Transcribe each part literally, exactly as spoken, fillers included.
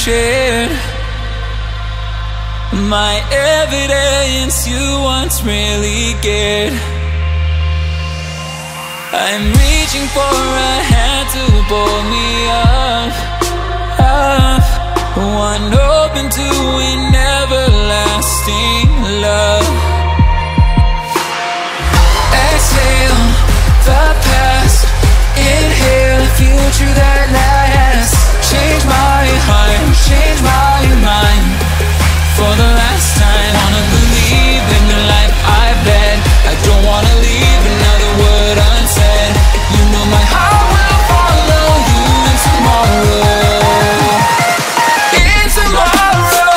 shared. My evidence you once really cared. I'm reaching for a hand to pull me up, up. One open to an everlasting love. Exhale the past, inhale the future that lasts. Change my heart, change my mind. For the last time, wanna believe in the life I've led. I don't wanna leave another word unsaid. You know my heart will follow you in tomorrow. In tomorrow.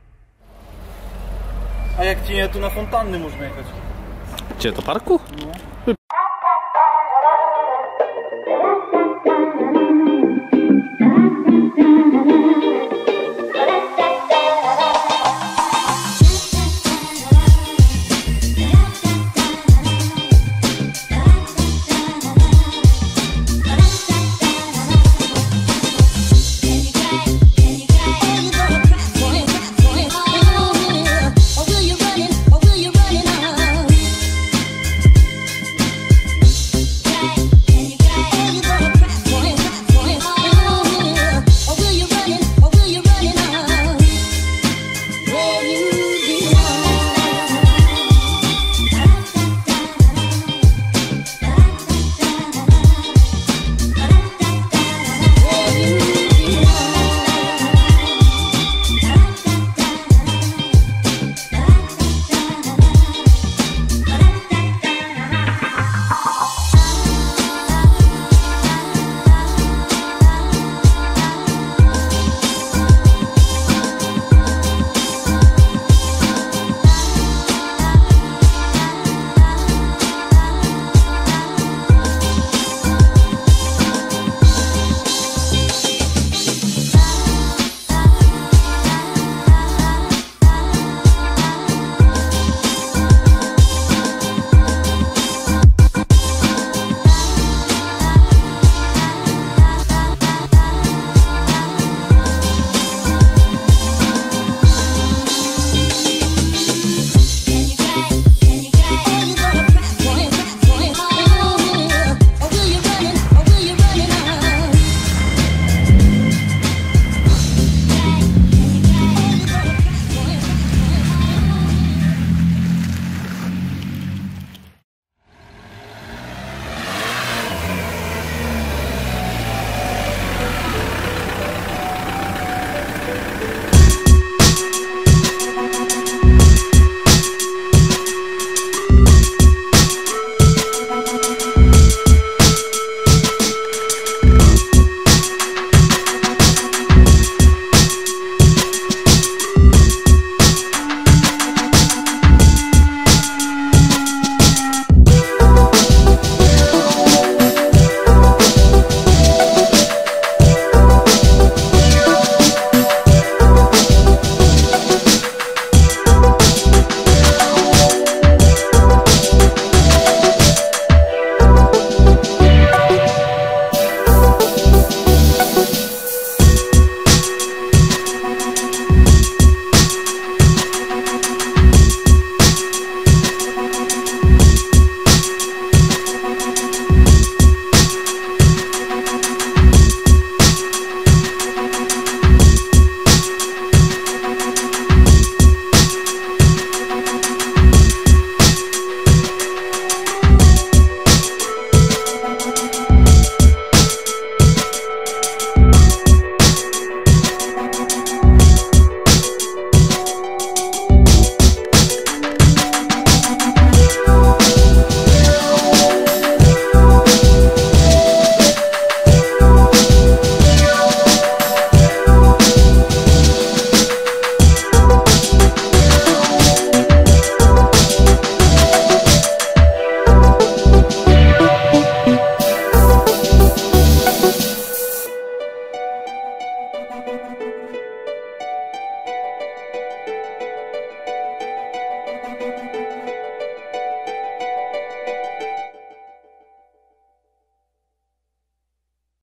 A jak ci nie, to na fontanny można jechać. Gdzie, do parku? No.